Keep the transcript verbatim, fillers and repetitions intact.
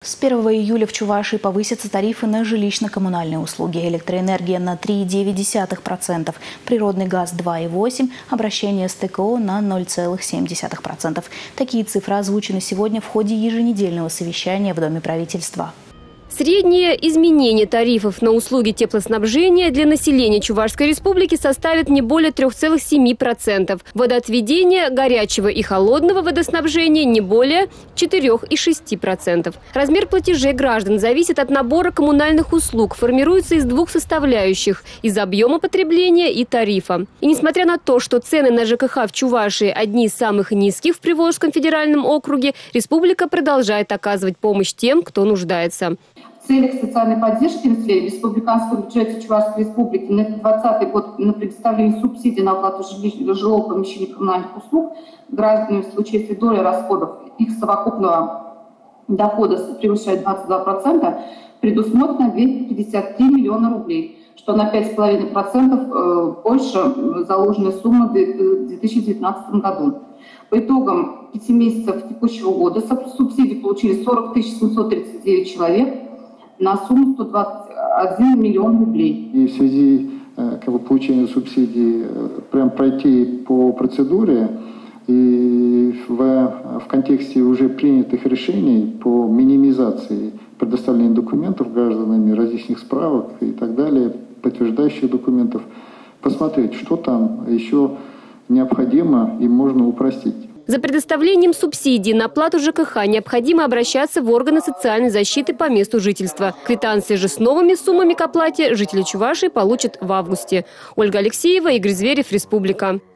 С первого июля в Чувашии повысятся тарифы на жилищно-коммунальные услуги. Электроэнергия на три и девять десятых процента, природный газ два и восемь процента, обращение с Тэ Ка О на ноль целых семь десятых процента. Такие цифры озвучены сегодня в ходе еженедельного совещания в Доме правительства. Среднее изменение тарифов на услуги теплоснабжения для населения Чувашской республики составит не более трёх целых семи десятых процента. Водоотведение, горячего и холодного водоснабжения не более четырёх и шести десятых процента. Размер платежей граждан зависит от набора коммунальных услуг, формируется из двух составляющих – из объема потребления и тарифа. И несмотря на то, что цены на Ж К Х в Чувашии одни из самых низких в Приволжском федеральном округе, республика продолжает оказывать помощь тем, кто нуждается. В целях социальной поддержки населения в республиканском бюджете Чувашской республики на двадцатый год на предоставление субсидий на оплату жилого помещения и коммунальных услуг гражданам в случае, если доля расходов их совокупного дохода превышает двадцать два процента, предусмотрено двести пятьдесят три миллиона рублей, что на пять целых пять десятых процента больше заложенной суммы в две тысячи девятнадцатом году. По итогам пяти месяцев текущего года субсидии получили сорок тысяч семьсот тридцать девять человек на сумму сто двадцать один миллион рублей. И в связи как бы, получения субсидий прям пройти по процедуре и в, в контексте уже принятых решений по минимизации предоставления документов гражданами, различных справок и так далее, подтверждающих документов, посмотреть, что там еще необходимо и можно упростить. За предоставлением субсидий на оплату Ж К Х необходимо обращаться в органы социальной защиты по месту жительства. Квитанции же с новыми суммами к оплате жители Чувашии получат в августе. Ольга Алексеева, Игорь Зверев, Республика.